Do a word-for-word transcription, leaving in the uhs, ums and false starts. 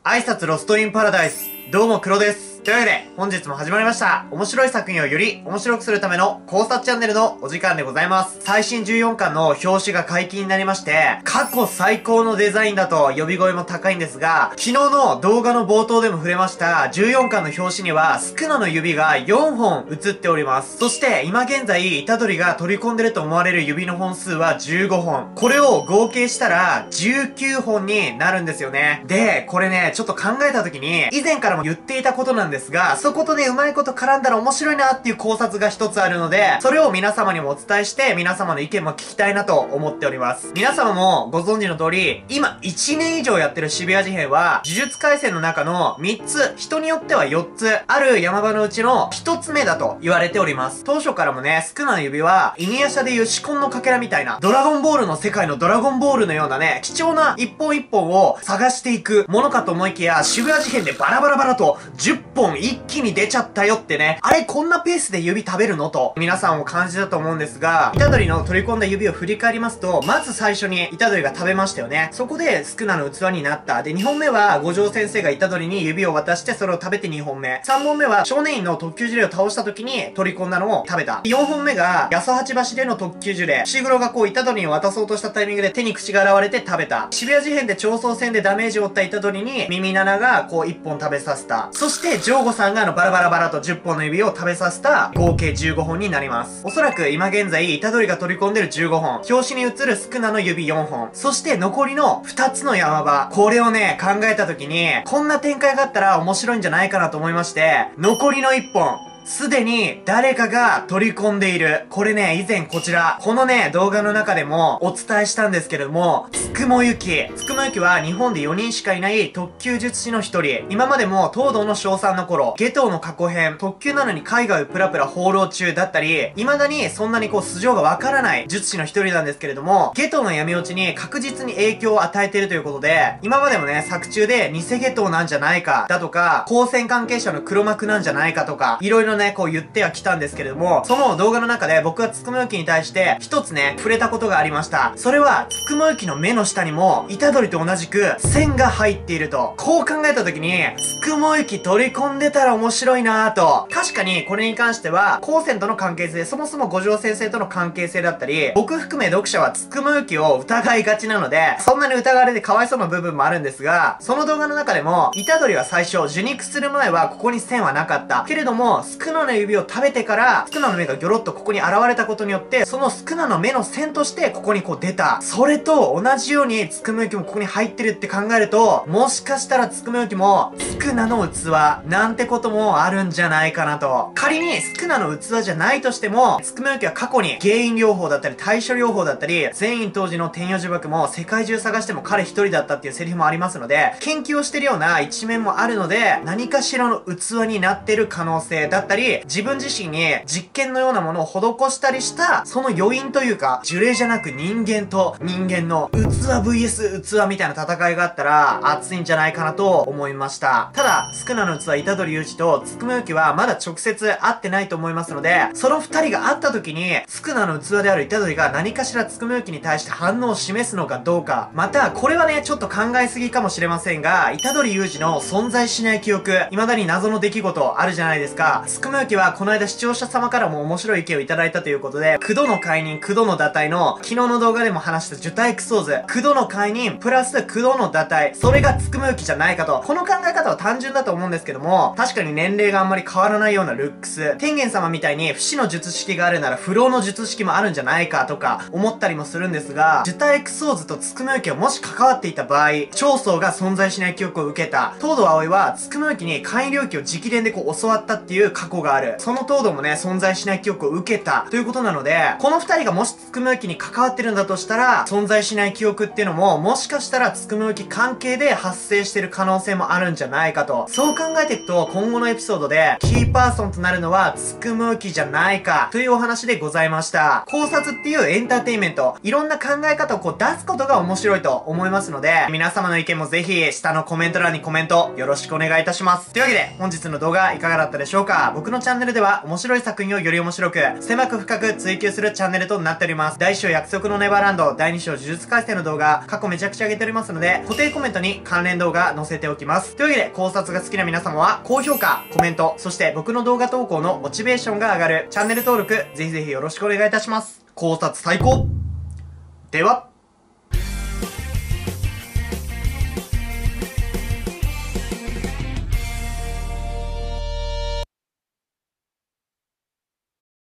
挨拶ロストインパラダイス。どうも黒です。というわけで、本日も始まりました。面白い作品をより面白くするための考察チャンネルのお時間でございます。最新じゅうよんかんの表紙が解禁になりまして、過去最高のデザインだと呼び声も高いんですが、昨日の動画の冒頭でも触れましたじゅうよんかんの表紙には、スクナの指がよんほん写っております。そして、今現在、虎杖が取り込んでると思われる指の本数はじゅうごほん。これを合計したら、じゅうきゅうほんになるんですよね。で、これね、ちょっと考えた時に、以前からも言っていたことなんですが、そことね、うまいこと絡んだら面白いなっていう考察が一つあるので、それを皆様にもお伝えして、皆様の意見も聞きたいなと思っております。皆様もご存知の通り、今いちねん以上やってる渋谷事変は、呪術廻戦の中のみっつ、人によってはよっつ、ある山場のうちのひとつめだと言われております。当初からもね、スクナの指は、イニアシャでいうシコンのかけらみたいな、ドラゴンボールの世界のドラゴンボールのようなね、貴重な一本一本を探していくものかと思いきや、渋谷事変でバラバラバラとじゅっぽん一気に出ちゃったよってね、あれこんなペースで指食べるのと、皆さんも感じたと思うんですが、虎杖の取り込んだ指を振り返りますと、まず最初に虎杖が食べましたよね。そこでスクナの器になった。で、にほんめは五条先生が虎杖に指を渡してそれを食べてにほんめ。さんぼんめは少年院の特級呪霊を倒した時に取り込んだのを食べた。よんほんめが八十八橋での特級呪霊。伏黒がこう虎杖に渡そうとしたタイミングで手に口が現れて食べた。渋谷事変で長宗戦でダメージを負った虎杖に耳七がこういっぽん食べさせた。そしてジョーゴさんがあのバラバラバラとじゅっぽんの指を食べさせた合計じゅうごほんになります。おそらく今現在虎杖が取り込んでるじゅうごほん、表紙に映るスクナの指よんほん、そして残りのふたつの山場、これをね考えた時にこんな展開があったら面白いんじゃないかなと思いまして、残りのいっぽんすでに誰かが取り込んでいる。これね、以前こちら、このね、動画の中でもお伝えしたんですけれども、つくもゆき。つくもゆきは日本でよにんしかいない特級術師の一人。今までも東堂の小さんの頃、下等の過去編、特級なのに海外をプラプラ放浪中だったり、未だにそんなにこう素性がわからない術師の一人なんですけれども、下等の闇落ちに確実に影響を与えているということで、今までもね、作中で偽下等なんじゃないか、だとか、光線関係者の黒幕なんじゃないかとか、いろいろね、こう言ってはきたんですけれども、その動画の中で僕はつくもゆきに対して一つね、触れたことがありました。それは、つくもゆきの目の下にも、虎杖と同じく線が入っていると。こう考えた時に、つくもゆき取り込んでたら面白いなぁと。確かに、これに関しては、光線との関係性、そもそも五条先生との関係性だったり、僕含め読者はつくもゆきを疑いがちなので、そんなに疑われてかわいそうな部分もあるんですが、その動画の中でも、虎杖は最初、受肉する前はここに線はなかった。けれども、スクナの指を食べてから、スクナの目がギョロッとここに現れたことによって、そのスクナの目の線としてここにこう出た。それと同じようにつくもゆきもここに入ってるって考えると、もしかしたらつくもゆきも、スクナの器、なんてこともあるんじゃないかなと。仮にスクナの器じゃないとしても、つくもゆきは過去に原因療法だったり対処療法だったり、全員当時の天与呪縛も世界中探しても彼一人だったっていうセリフもありますので、研究をしてるような一面もあるので、何かしらの器になってる可能性だったり、自分自身に実験のようなものを施したりした、その余韻というか、呪霊じゃなく人間と人間の器 ブイエス 器みたいな戦いがあったら、熱いんじゃないかなと思いました。ただ、スクナの器、虎杖裕二とつくもゆきはまだ直接会ってないと思いますので、その二人が会った時に、スクナの器である虎杖が何かしらつくもゆきに対して反応を示すのかどうか。また、これはね、ちょっと考えすぎかもしれませんが、虎杖裕二の存在しない記憶、未だに謎の出来事あるじゃないですか。つくもゆきはこの間視聴者様からも面白い意見をいただいたということで、九度の解任、九度の堕胎の、昨日の動画でも話した受胎クソーズ、九度の解任、プラス九度の堕胎、それがつくもゆきじゃないかと。この考え方は単純だと思うんですけども、確かに年齢があんまり変わらないようなルックス、天元様みたいに不死の術式があるなら不老の術式もあるんじゃないかとか、思ったりもするんですが、受胎クソーズとつくもゆきがもし関わっていた場合、長宗が存在しない記憶を受けた、東堂葵はつくもゆきに海領域を直伝でこう教わったっていう過去がある。その東堂もね、存在しない記憶を受けたということなので、この二人がもしつくもゆきに関わってるんだとしたら、存在しない記憶っていうのも、もしかしたらつくもゆき関係で発生してる可能性もあるんじゃないかと。そう考えていくと、今後のエピソードで、キーパーソンとなるのはつくもゆきじゃないか、というお話でございました。考察っていうエンターテインメント、いろんな考え方をこう出すことが面白いと思いますので、皆様の意見もぜひ、下のコメント欄にコメント、よろしくお願いいたします。というわけで、本日の動画いかがだったでしょうか。僕僕のチャンネルでは面白い作品をより面白く、狭く深く追求するチャンネルとなっております。だいいっ章約束のネバーランド、だいに章呪術廻戦の動画、過去めちゃくちゃ上げておりますので、固定コメントに関連動画載せておきます。というわけで、考察が好きな皆様は、高評価、コメント、そして僕の動画投稿のモチベーションが上がる、チャンネル登録、ぜひぜひよろしくお願いいたします。考察最高では、